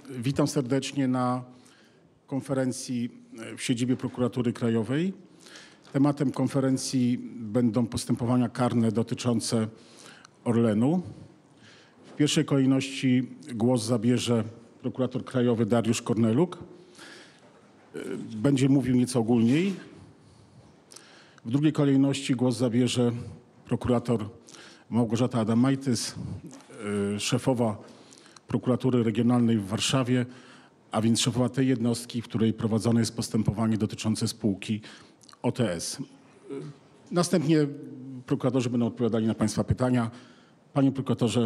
Witam serdecznie na konferencji w siedzibie Prokuratury Krajowej. Tematem konferencji będą postępowania karne dotyczące Orlenu. W pierwszej kolejności głos zabierze prokurator krajowy Dariusz Korneluk. Będzie mówił nieco ogólniej. W drugiej kolejności głos zabierze prokurator Małgorzata Adamaitis, szefowa Prokuratury Regionalnej w Warszawie, a więc szefowa tej jednostki, w której prowadzone jest postępowanie dotyczące spółki OTS. Następnie prokuratorzy będą odpowiadali na Państwa pytania. Panie prokuratorze.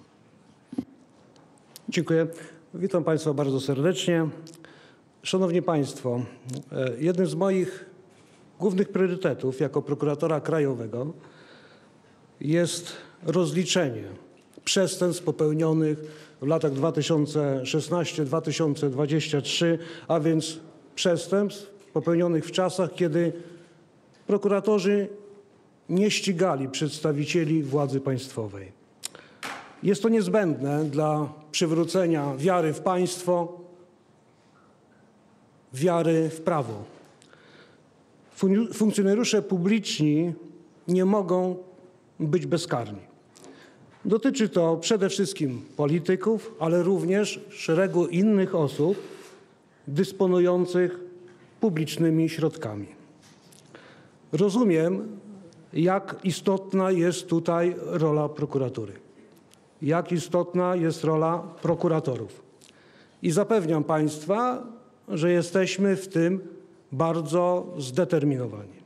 Dziękuję. Witam Państwa bardzo serdecznie. Szanowni Państwo, jednym z moich głównych priorytetów jako prokuratora krajowego jest rozliczenie przestępstw popełnionych w latach 2016-2023, a więc przestępstw popełnionych w czasach, kiedy prokuratorzy nie ścigali przedstawicieli władzy państwowej. Jest to niezbędne dla przywrócenia wiary w państwo, wiary w prawo. Funkcjonariusze publiczni nie mogą być bezkarni. Dotyczy to przede wszystkim polityków, ale również szeregu innych osób dysponujących publicznymi środkami. Rozumiem, jak istotna jest tutaj rola prokuratury, jak istotna jest rola prokuratorów. I zapewniam Państwa, że jesteśmy w tym bardzo zdeterminowani.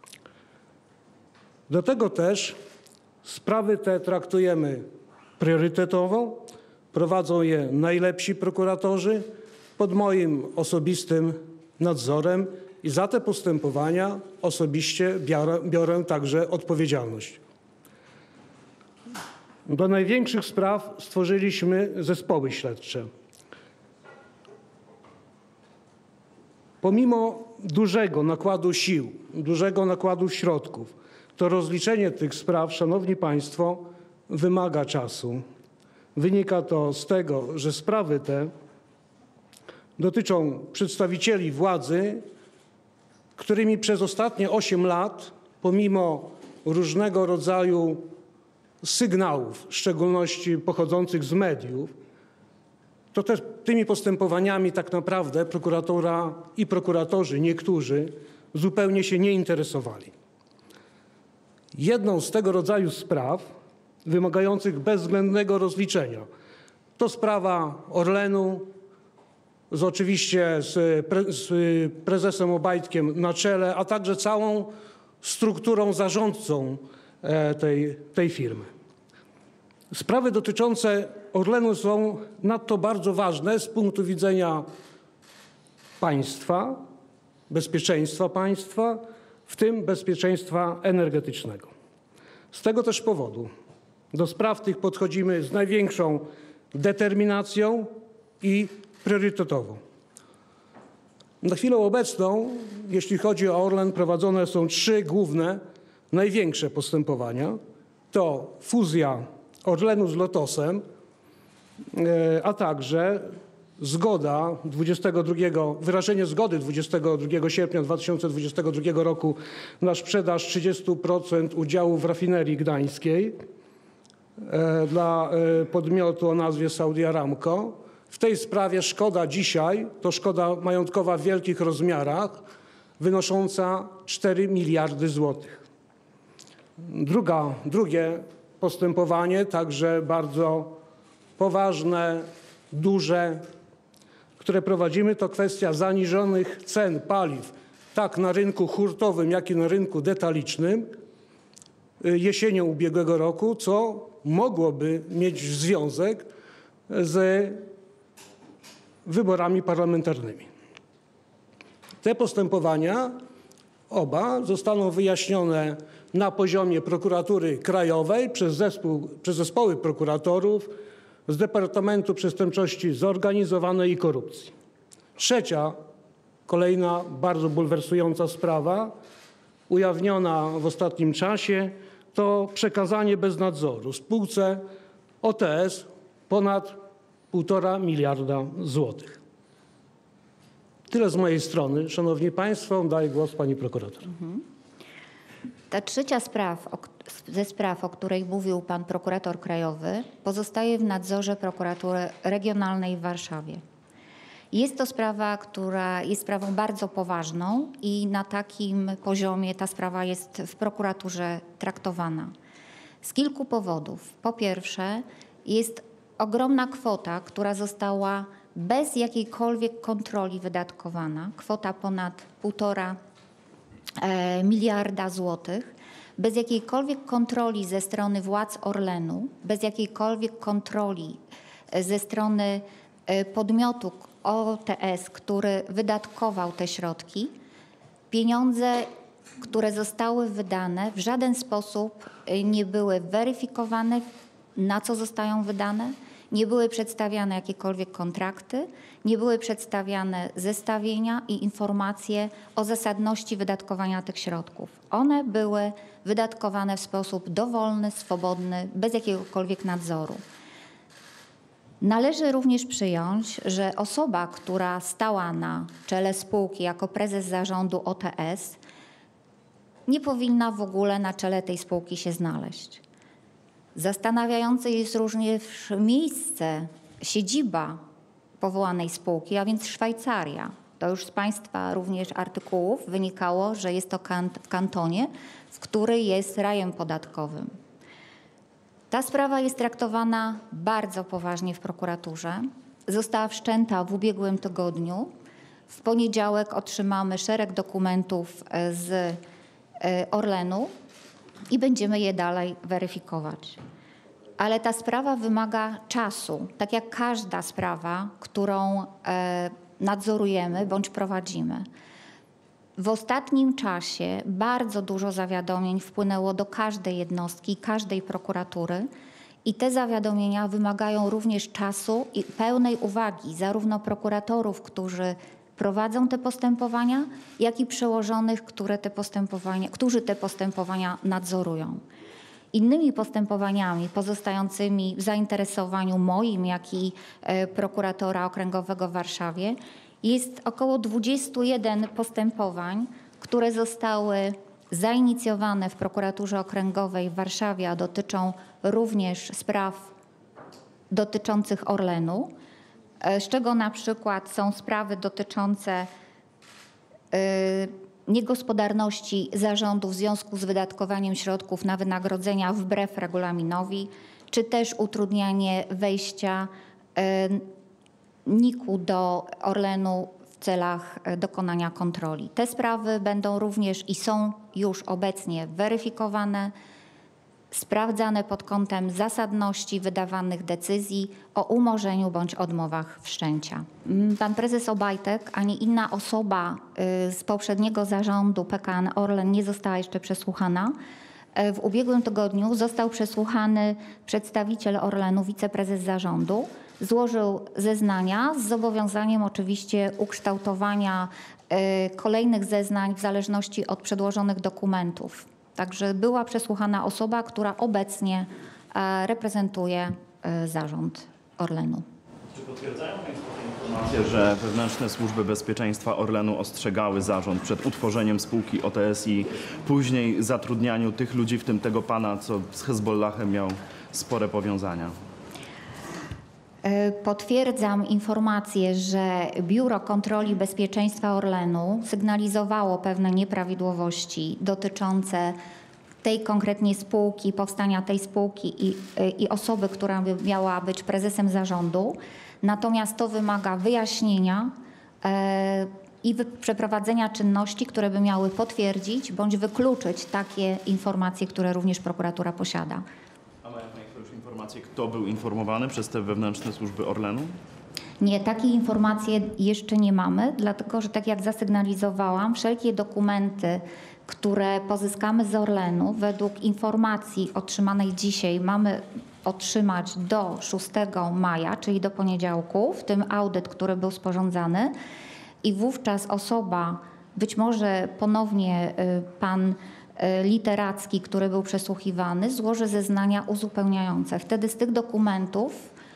Do tego też sprawy te traktujemy priorytetowo, prowadzą je najlepsi prokuratorzy pod moim osobistym nadzorem i za te postępowania osobiście biorę także odpowiedzialność. Do największych spraw stworzyliśmy zespoły śledcze. Pomimo dużego nakładu sił, dużego nakładu środków, to rozliczenie tych spraw, szanowni państwo, wymaga czasu. Wynika to z tego, że sprawy te dotyczą przedstawicieli władzy, którymi przez ostatnie 8 lat, pomimo różnego rodzaju sygnałów, w szczególności pochodzących z mediów, to też tymi postępowaniami tak naprawdę prokuratura i prokuratorzy niektórzy zupełnie się nie interesowali. Jedną z tego rodzaju spraw wymagających bezwzględnego rozliczenia to sprawa Orlenu, oczywiście z prezesem Obajtkiem na czele, a także całą strukturą zarządcą tej firmy. Sprawy dotyczące Orlenu są nadto bardzo ważne z punktu widzenia państwa, bezpieczeństwa państwa, w tym bezpieczeństwa energetycznego. Z tego też powodu do spraw tych podchodzimy z największą determinacją i priorytetowo. Na chwilę obecną, jeśli chodzi o Orlen, prowadzone są 3 główne, największe postępowania. To fuzja Orlenu z Lotosem, a także wyrażenie zgody 22 sierpnia 2022 roku na sprzedaż 30% udziału w rafinerii gdańskiej dla podmiotu o nazwie Saudi Aramco. W tej sprawie szkoda dzisiaj to szkoda majątkowa w wielkich rozmiarach, wynosząca 4 miliardy złotych. Drugie postępowanie, także bardzo poważne, duże, które prowadzimy, to kwestia zaniżonych cen paliw, tak na rynku hurtowym, jak i na rynku detalicznym jesienią ubiegłego roku, co mogłoby mieć związek z wyborami parlamentarnymi. Te postępowania oba zostaną wyjaśnione na poziomie prokuratury krajowej przez zespoły prokuratorów z Departamentu Przestępczości Zorganizowanej i Korupcji. Trzecia, kolejna bardzo bulwersująca sprawa, ujawniona w ostatnim czasie, to przekazanie bez nadzoru spółce OTS ponad 1,5 miliarda złotych. Tyle z mojej strony. Szanowni Państwo, daję głos pani prokurator. Ta trzecia ze spraw, o której mówił pan prokurator krajowy, pozostaje w nadzorze prokuratury regionalnej w Warszawie. Jest to sprawa, która jest sprawą bardzo poważną i na takim poziomie ta sprawa jest w prokuraturze traktowana. Z kilku powodów. Po pierwsze, jest ogromna kwota, która została bez jakiejkolwiek kontroli wydatkowana, kwota ponad 1,5 miliarda złotych, bez jakiejkolwiek kontroli ze strony władz Orlenu, bez jakiejkolwiek kontroli ze strony podmiotu OTS, który wydatkował te środki. Pieniądze, które zostały wydane, w żaden sposób nie były weryfikowane, na co zostają wydane, nie były przedstawiane jakiekolwiek kontrakty, nie były przedstawiane zestawienia i informacje o zasadności wydatkowania tych środków. One były wydatkowane w sposób dowolny, swobodny, bez jakiegokolwiek nadzoru. Należy również przyjąć, że osoba, która stała na czele spółki jako prezes zarządu OTS, nie powinna w ogóle na czele tej spółki się znaleźć. Zastanawiające jest również miejsce, siedziba powołanej spółki, a więc Szwajcaria. To już z Państwa również artykułów wynikało, że jest to w kantonie, w który jest rajem podatkowym. Ta sprawa jest traktowana bardzo poważnie w prokuraturze. Została wszczęta w ubiegłym tygodniu. W poniedziałek otrzymamy szereg dokumentów z Orlenu i będziemy je dalej weryfikować. Ale ta sprawa wymaga czasu, tak jak każda sprawa, którą nadzorujemy bądź prowadzimy. W ostatnim czasie bardzo dużo zawiadomień wpłynęło do każdej jednostki, każdej prokuratury i te zawiadomienia wymagają również czasu i pełnej uwagi zarówno prokuratorów, którzy prowadzą te postępowania, jak i przełożonych, którzy te postępowania nadzorują. Innymi postępowaniami pozostającymi w zainteresowaniu moim, jak i prokuratora okręgowego w Warszawie jest około 21 postępowań, które zostały zainicjowane w prokuraturze okręgowej w Warszawie, a dotyczą również spraw dotyczących Orlenu, z czego na przykład są sprawy dotyczące niegospodarności zarządu w związku z wydatkowaniem środków na wynagrodzenia wbrew regulaminowi, czy też utrudnianie wejścia NIK-u do Orlenu w celach dokonania kontroli. Te sprawy będą również i są już obecnie weryfikowane, sprawdzane pod kątem zasadności wydawanych decyzji o umorzeniu bądź odmowach wszczęcia. Pan prezes Obajtek ani inna osoba z poprzedniego zarządu PKN Orlen nie została jeszcze przesłuchana. W ubiegłym tygodniu został przesłuchany przedstawiciel Orlenu, wiceprezes zarządu. Złożył zeznania z zobowiązaniem oczywiście ukształtowania kolejnych zeznań w zależności od przedłożonych dokumentów. Także była przesłuchana osoba, która obecnie reprezentuje zarząd Orlenu. Czy potwierdzają Państwo te informacje, że wewnętrzne służby bezpieczeństwa Orlenu ostrzegały zarząd przed utworzeniem spółki OTS i później zatrudnianiu tych ludzi, w tym tego pana, co z Hezbollahem miał spore powiązania? Potwierdzam informację, że Biuro Kontroli Bezpieczeństwa Orlenu sygnalizowało pewne nieprawidłowości dotyczące tej konkretnie spółki, powstania tej spółki i osoby, która miała być prezesem zarządu. Natomiast to wymaga wyjaśnienia i przeprowadzenia czynności, które by miały potwierdzić bądź wykluczyć takie informacje, które również prokuratura posiada. A mają Państwo już informacje, kto był informowany przez te wewnętrzne służby Orlenu? Nie, takiej informacji jeszcze nie mamy, dlatego że tak jak zasygnalizowałam, wszelkie dokumenty, które pozyskamy z Orlenu według informacji otrzymanej dzisiaj mamy otrzymać do 6 maja, czyli do poniedziałku, w tym audyt, który był sporządzany i wówczas osoba, być może ponownie pan Literacki, który był przesłuchiwany, złoży zeznania uzupełniające. Wtedy z tych dokumentów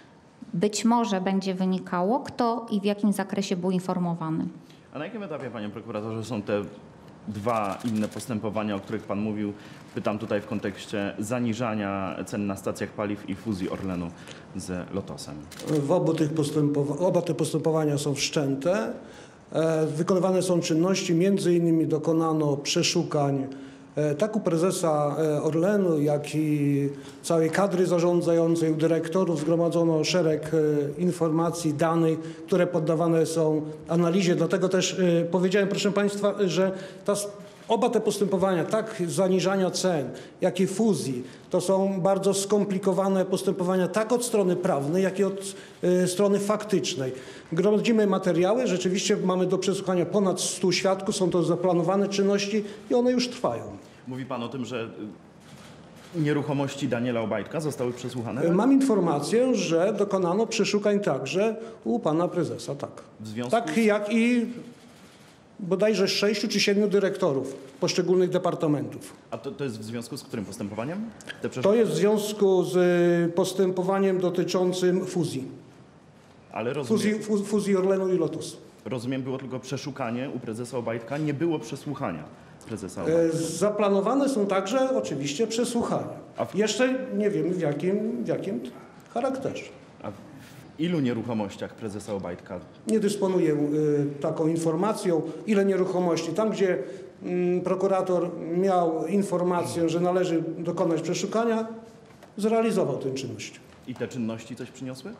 być może będzie wynikało, kto i w jakim zakresie był informowany. A na jakim etapie, panie prokuratorze, są te dwa inne postępowania, o których pan mówił? Pytam tutaj w kontekście zaniżania cen na stacjach paliw i fuzji Orlenu z Lotosem. Oba te postępowania są wszczęte. Wykonywane są czynności, między innymi dokonano przeszukań tak u prezesa Orlenu, jak i całej kadry zarządzającej, u dyrektorów. Zgromadzono szereg informacji, danych, które poddawane są analizie. Dlatego też powiedziałem, proszę państwa, że oba te postępowania, tak zaniżania cen, jak i fuzji, to są bardzo skomplikowane postępowania tak od strony prawnej, jak i od strony faktycznej. Gromadzimy materiały, rzeczywiście mamy do przesłuchania ponad 100 świadków, są to zaplanowane czynności i one już trwają. Mówi pan o tym, że nieruchomości Daniela Obajtka zostały przesłuchane? Mam informację, że dokonano przeszukań także u pana prezesa, tak. W związku Tak jak i bodajże 6 czy 7 dyrektorów poszczególnych departamentów. A to jest w związku z którym postępowaniem? To jest w związku z postępowaniem dotyczącym fuzji. Ale rozumiem, Fuzji Orlenu i Lotosu. rozumiem, było tylko przeszukanie u prezesa Obajtka, nie było przesłuchania prezesa Obajtka. Zaplanowane są także oczywiście przesłuchania. Jeszcze nie wiemy w jakim charakterze. A w ilu nieruchomościach prezesa Obajtka? Nie dysponuję taką informacją, ile nieruchomości. Tam, gdzie prokurator miał informację, że należy dokonać przeszukania, zrealizował tę czynność. I te czynności coś przyniosły?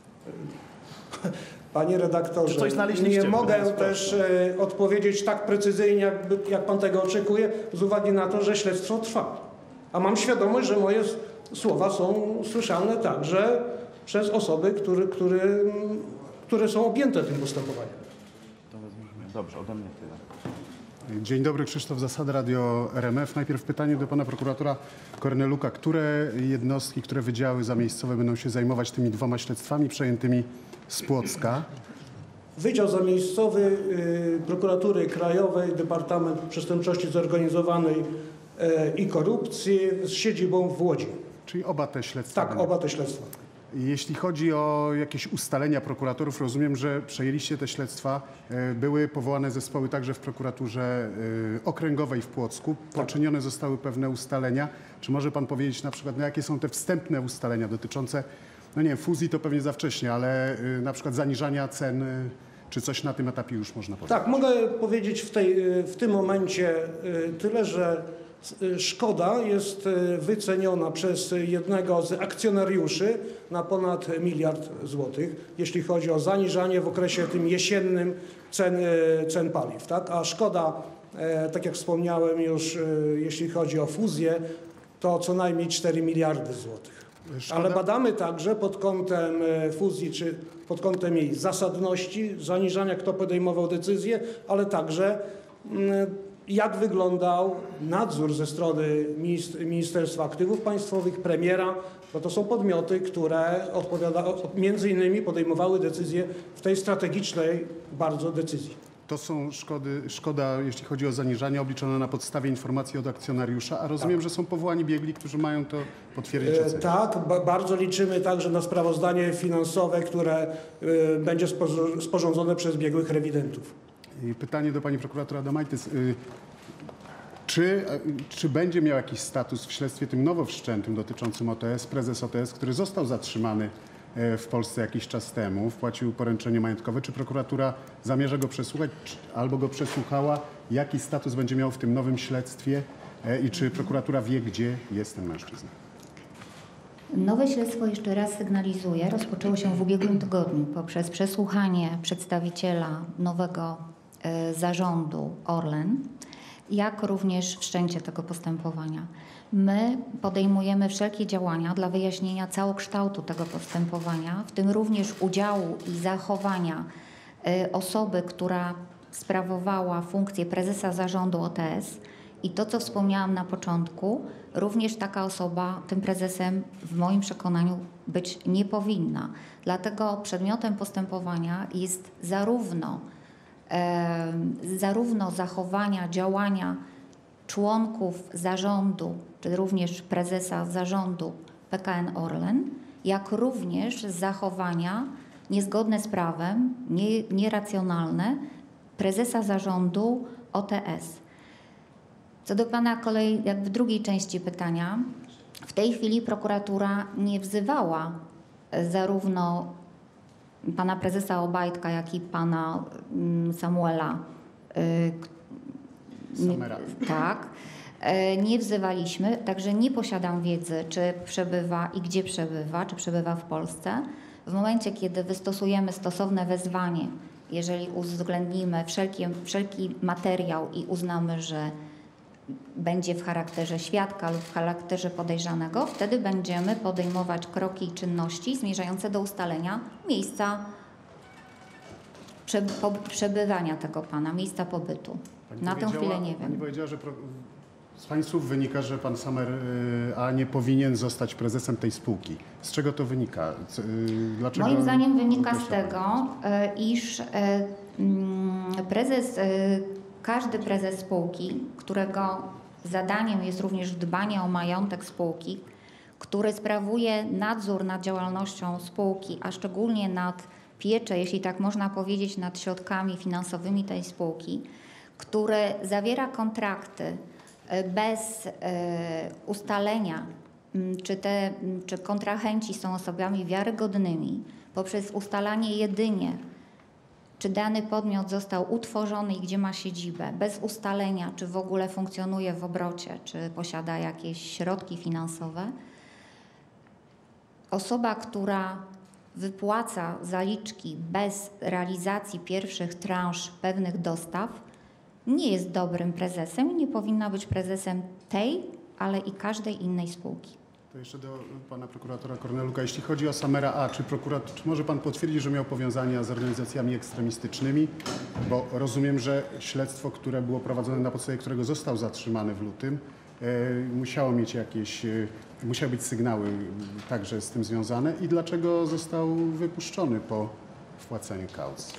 Panie redaktorze, Czy coś znaleźliście? nie mogę też odpowiedzieć tak precyzyjnie, jak pan tego oczekuje, z uwagi na to, że śledztwo trwa. A mam świadomość, że moje słowa są słyszane także przez osoby, które są objęte tym postępowaniem. Dobrze, ode mnie tyle. Dzień dobry, Krzysztof Zasada, Radio RMF. Najpierw pytanie do pana prokuratora Korneluka. Które jednostki, które wydziały zamiejscowe będą się zajmować tymi dwoma śledztwami przejętymi z Płocka? Wydział Zamiejscowy Prokuratury Krajowej, Departament Przestępczości Zorganizowanej i Korupcji z siedzibą w Łodzi. Czyli oba te śledztwa? Tak, oba te śledztwa. Jeśli chodzi o jakieś ustalenia prokuratorów, rozumiem, że przejęliście te śledztwa. Były powołane zespoły także w prokuraturze okręgowej w Płocku. Poczynione zostały pewne ustalenia. Czy może pan powiedzieć na przykład, jakie są te wstępne ustalenia dotyczące, no nie wiem, fuzji to pewnie za wcześnie, ale na przykład zaniżania cen, czy coś na tym etapie już można powiedzieć? Tak, mogę powiedzieć w tym momencie tyle, że szkoda jest wyceniona przez jednego z akcjonariuszy na ponad 1 miliard złotych, jeśli chodzi o zaniżanie w okresie tym jesiennym cen paliw. Tak? A szkoda, tak jak wspomniałem już, jeśli chodzi o fuzję, to co najmniej 4 miliardy złotych. Szkoda. Ale badamy także pod kątem fuzji, czy pod kątem jej zasadności, zaniżania, kto podejmował decyzję, ale także jak wyglądał nadzór ze strony Ministerstwa Aktywów Państwowych, premiera, bo to są podmioty, które między innymi podejmowały decyzje w tej strategicznej bardzo decyzji. To są szkoda, jeśli chodzi o zaniżanie, obliczone na podstawie informacji od akcjonariusza, a rozumiem, że są powołani biegli, którzy mają to potwierdzić. Tak, bardzo liczymy także na sprawozdanie finansowe, które będzie sporządzone przez biegłych rewidentów. I pytanie do pani prokuratora Adamaitis. Czy będzie miał jakiś status w śledztwie tym nowo wszczętym dotyczącym OTS, prezes OTS, który został zatrzymany w Polsce jakiś czas temu, wpłacił poręczenie majątkowe? Czy prokuratura zamierza go przesłuchać albo go przesłuchała? Jaki status będzie miał w tym nowym śledztwie i czy prokuratura wie, gdzie jest ten mężczyzna? Nowe śledztwo, jeszcze raz sygnalizuję, rozpoczęło się w ubiegłym tygodniu poprzez przesłuchanie przedstawiciela nowego zarządu Orlen, jak również wszczęcie tego postępowania. My podejmujemy wszelkie działania dla wyjaśnienia całokształtu tego postępowania, w tym również udziału i zachowania osoby, która sprawowała funkcję prezesa zarządu OTS. I to, co wspomniałam na początku, również taka osoba tym prezesem w moim przekonaniu być nie powinna. Dlatego przedmiotem postępowania jest zarówno zachowania, działania członków zarządu, czy również prezesa zarządu PKN Orlen, jak również zachowania niezgodne z prawem, nieracjonalne prezesa zarządu OTS. Co do pana kolei, jakby drugiej części pytania, w tej chwili prokuratura nie wzywała zarówno pana prezesa Obajtka, jak i pana Samuela. Samera. Tak. Nie wzywaliśmy, także nie posiadam wiedzy, czy przebywa i gdzie przebywa, czy przebywa w Polsce. W momencie, kiedy wystosujemy stosowne wezwanie, jeżeli uwzględnimy wszelki materiał i uznamy, że będzie w charakterze świadka lub w charakterze podejrzanego, wtedy będziemy podejmować kroki i czynności zmierzające do ustalenia miejsca przebywania tego pana, miejsca pobytu. Na tę chwilę nie Pani wiem. powiedziała, że z Pani słów wynika, że Pan Samer nie powinien zostać prezesem tej spółki. Z czego to wynika? Dlaczego Moim zdaniem wynika z określa pan tego, iż każdy prezes spółki, którego zadaniem jest również dbanie o majątek spółki, który sprawuje nadzór nad działalnością spółki, a szczególnie nad pieczę, jeśli tak można powiedzieć, nad środkami finansowymi tej spółki, który zawiera kontrakty bez ustalenia, czy kontrahenci są osobami wiarygodnymi, poprzez ustalanie jedynie, czy dany podmiot został utworzony i gdzie ma siedzibę, bez ustalenia, czy w ogóle funkcjonuje w obrocie, czy posiada jakieś środki finansowe. Osoba, która wypłaca zaliczki bez realizacji pierwszych transz pewnych dostaw, nie jest dobrym prezesem i nie powinna być prezesem tej, ale i każdej innej spółki. To jeszcze do pana prokuratora Korneluka. Jeśli chodzi o Samera A, czy może pan potwierdzić, że miał powiązania z organizacjami ekstremistycznymi? Bo rozumiem, że śledztwo, które było prowadzone, na podstawie którego został zatrzymany w lutym, musiały być sygnały także z tym związane. I dlaczego został wypuszczony po wpłaceniu kaucji?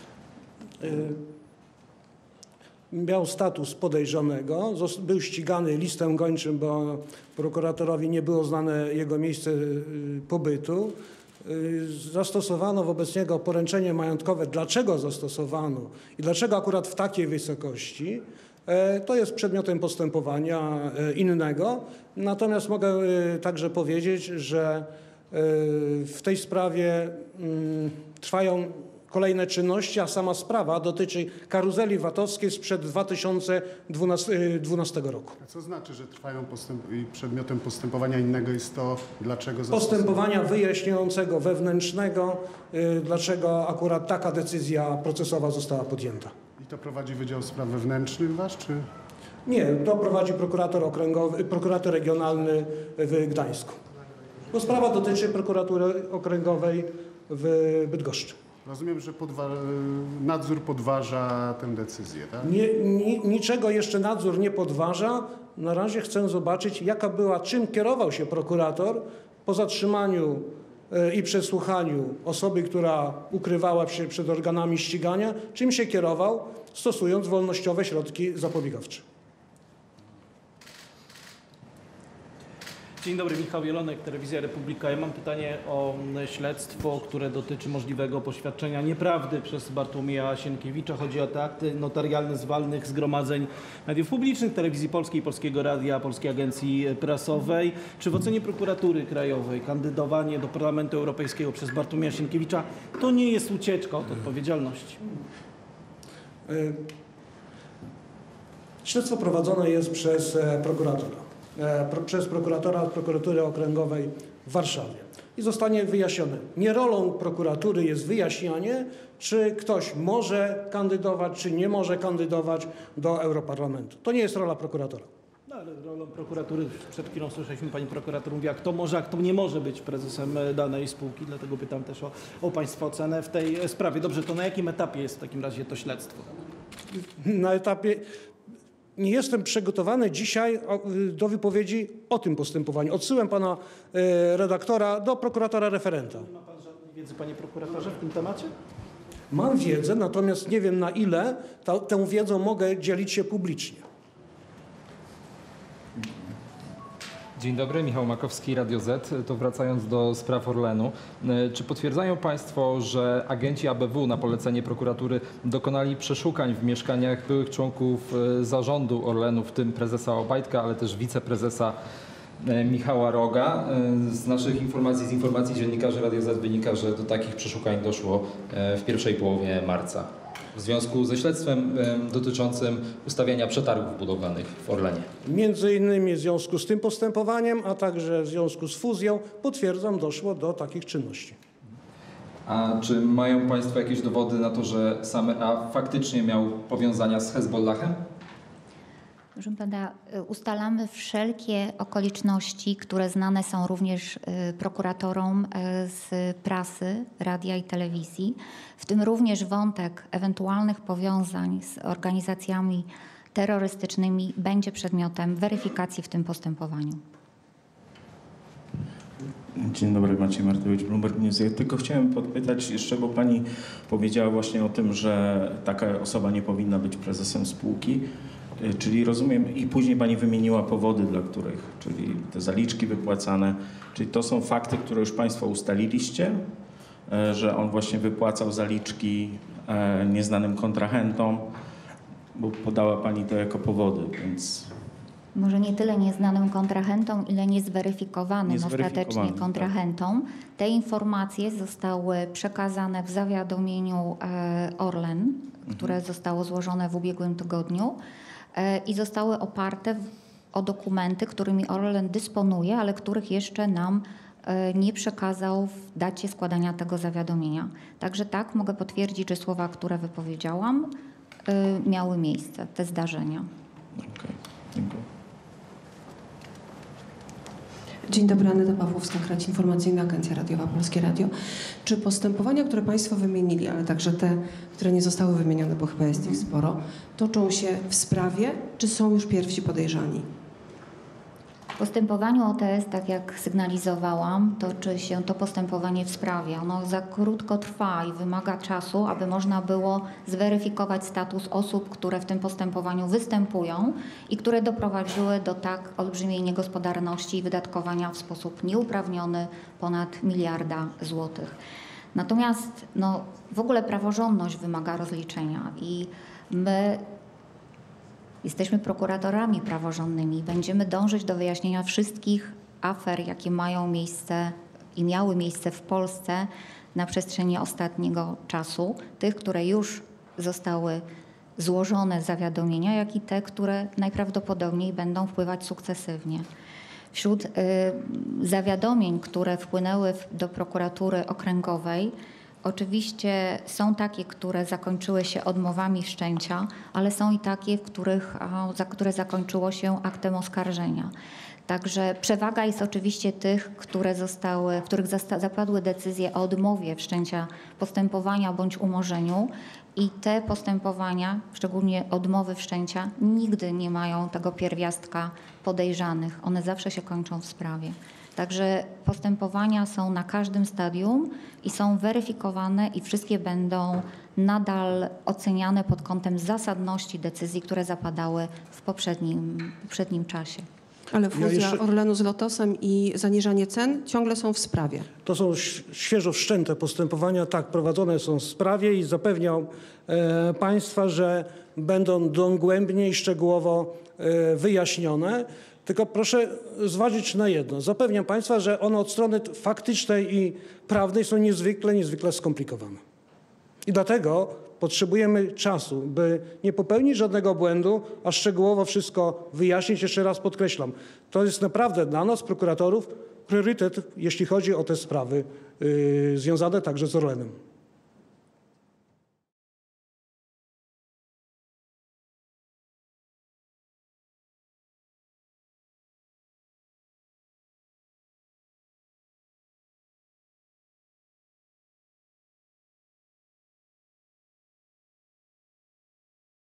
Miał status podejrzanego, był ścigany listem gończym, bo prokuratorowi nie było znane jego miejsce pobytu. Zastosowano wobec niego poręczenie majątkowe. Dlaczego zastosowano i dlaczego akurat w takiej wysokości, to jest przedmiotem postępowania innego. Natomiast mogę także powiedzieć, że w tej sprawie trwają kolejne czynności, a sama sprawa dotyczy karuzeli VAT-owskiej sprzed 2012 roku. A co znaczy, że trwają i przedmiotem postępowania innego jest to, dlaczego Postępowania wyjaśniającego, wewnętrznego, dlaczego akurat taka decyzja procesowa została podjęta. I to prowadzi Wydział Spraw Wewnętrznych wasz, czy? Nie, to prowadzi prokurator regionalny w Gdańsku. Bo sprawa dotyczy prokuratury okręgowej w Bydgoszczy. Rozumiem, że nadzór podważa tę decyzję, tak? Niczego jeszcze nadzór nie podważa. Na razie chcę zobaczyć, czym kierował się prokurator po zatrzymaniu i przesłuchaniu osoby, która ukrywała się przed organami ścigania, czym się kierował, stosując wolnościowe środki zapobiegawcze. Dzień dobry, Michał Jelonek, Telewizja Republika. Ja mam pytanie o śledztwo, które dotyczy możliwego poświadczenia nieprawdy przez Bartłomieja Sienkiewicza. Chodzi o te akty notarialne z walnych zgromadzeń mediów publicznych, Telewizji Polskiej, Polskiego Radia, Polskiej Agencji Prasowej. Czy w ocenie Prokuratury Krajowej kandydowanie do Parlamentu Europejskiego przez Bartłomieja Sienkiewicza to nie jest ucieczka od odpowiedzialności? Śledztwo prowadzone jest przez Prokuratury Okręgowej w Warszawie i zostanie wyjaśnione. Nie rolą prokuratury jest wyjaśnianie, czy ktoś może kandydować, czy nie może kandydować do Europarlamentu. To nie jest rola prokuratora. No, ale rolą prokuratury, przed chwilą słyszeliśmy, pani prokurator mówiła, kto może, a kto nie może być prezesem danej spółki. Dlatego pytam też o państwa ocenę w tej sprawie. Dobrze, to na jakim etapie jest w takim razie to śledztwo? Na etapie... Nie jestem przygotowany dzisiaj do wypowiedzi o tym postępowaniu. Odsyłem pana redaktora do prokuratora referenta. Nie ma pan żadnej wiedzy, panie prokuratorze, w tym temacie? Mam wiedzę, natomiast nie wiem, na ile tę wiedzą mogę dzielić się publicznie. Dzień dobry, Michał Makowski, Radio Z. To wracając do spraw Orlenu. Czy potwierdzają Państwo, że agenci ABW na polecenie prokuratury dokonali przeszukań w mieszkaniach byłych członków zarządu Orlenu, w tym prezesa Obajtka, ale też wiceprezesa Michała Roga? Z naszych informacji, z informacji dziennikarzy Radio Z wynika, że do takich przeszukań doszło w pierwszej połowie marca w związku ze śledztwem dotyczącym ustawiania przetargów budowlanych w Orlenie. Między innymi w związku z tym postępowaniem, a także w związku z fuzją, potwierdzam, doszło do takich czynności. A czy mają Państwo jakieś dowody na to, że sam A faktycznie miał powiązania z Hezbollahem? Proszę pana, ustalamy wszelkie okoliczności, które znane są również prokuratorom z prasy, radia i telewizji, w tym również wątek ewentualnych powiązań z organizacjami terrorystycznymi będzie przedmiotem weryfikacji w tym postępowaniu. Dzień dobry, Maciej Martowicz, Bloomberg News. Ja tylko chciałem podpytać jeszcze, bo Pani powiedziała właśnie o tym, że taka osoba nie powinna być prezesem spółki. Czyli rozumiem, i później Pani wymieniła powody, dla których, czyli te zaliczki wypłacane, czyli to są fakty, które już Państwo ustaliliście, że on właśnie wypłacał zaliczki nieznanym kontrahentom, bo podała Pani to jako powody, więc... Może nie tyle nieznanym kontrahentom, ile niezweryfikowanym ostatecznie kontrahentom. Te informacje zostały przekazane w zawiadomieniu Orlen, które zostało złożone w ubiegłym tygodniu i zostały oparte o dokumenty, którymi Orlen dysponuje, ale których jeszcze nam nie przekazał w dacie składania tego zawiadomienia. Także tak, mogę potwierdzić, że słowa, które wypowiedziałam, miały miejsce, te zdarzenia. Okej, dziękuję. Dzień dobry, Aneta Pawłowska, Krać Informacyjna, Agencja Radiowa Polskie Radio. Czy postępowania, które Państwo wymienili, ale także te, które nie zostały wymienione, bo chyba jest ich sporo, toczą się w sprawie, czy są już pierwsi podejrzani? W postępowaniu OTS, tak jak sygnalizowałam, toczy się to postępowanie w sprawie. Ono za krótko trwa i wymaga czasu, aby można było zweryfikować status osób, które w tym postępowaniu występują i które doprowadziły do tak olbrzymiej niegospodarności i wydatkowania w sposób nieuprawniony ponad 1 miliarda złotych. Natomiast w ogóle praworządność wymaga rozliczenia i my jesteśmy prokuratorami praworządnymi. Będziemy dążyć do wyjaśnienia wszystkich afer, jakie mają miejsce i miały miejsce w Polsce na przestrzeni ostatniego czasu. Tych, które już zostały złożone zawiadomienia, jak i te, które najprawdopodobniej będą wpływać sukcesywnie. Wśród zawiadomień, które wpłynęły do prokuratury okręgowej, oczywiście są takie, które zakończyły się odmowami wszczęcia, ale są i takie, które zakończyło się aktem oskarżenia. Także przewaga jest oczywiście tych, w których zapadły decyzje o odmowie wszczęcia postępowania bądź umorzeniu i te postępowania, szczególnie odmowy wszczęcia, nigdy nie mają tego pierwiastka podejrzanych. One zawsze się kończą w sprawie. Także postępowania są na każdym stadium i są weryfikowane i wszystkie będą nadal oceniane pod kątem zasadności decyzji, które zapadały w poprzednim czasie. Ale fuzja Orlenu z Lotosem i zaniżanie cen ciągle są w sprawie. To są świeżo wszczęte postępowania, tak, prowadzone są w sprawie i zapewniam Państwa, że będą dogłębnie i szczegółowo wyjaśnione. Tylko proszę zważyć na jedno. Zapewniam Państwa, że one od strony faktycznej i prawnej są niezwykle skomplikowane. I dlatego potrzebujemy czasu, by nie popełnić żadnego błędu, a szczegółowo wszystko wyjaśnić. Jeszcze raz podkreślam, to jest naprawdę dla nas, prokuratorów, priorytet, jeśli chodzi o te sprawy związane także z Orlenem.